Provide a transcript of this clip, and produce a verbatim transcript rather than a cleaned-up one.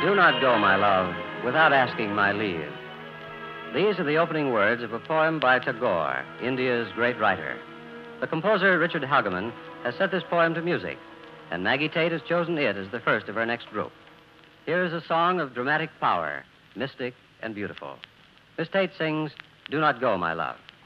Do not go, my love, without asking my leave. These are the opening words of a poem by Tagore, India's great writer. The composer, Richard Hageman, has set this poem to music, and Maggie Tate has chosen it as the first of her next group. Here is a song of dramatic power, mystic and beautiful. Miss Tate sings, Do Not Go, My Love.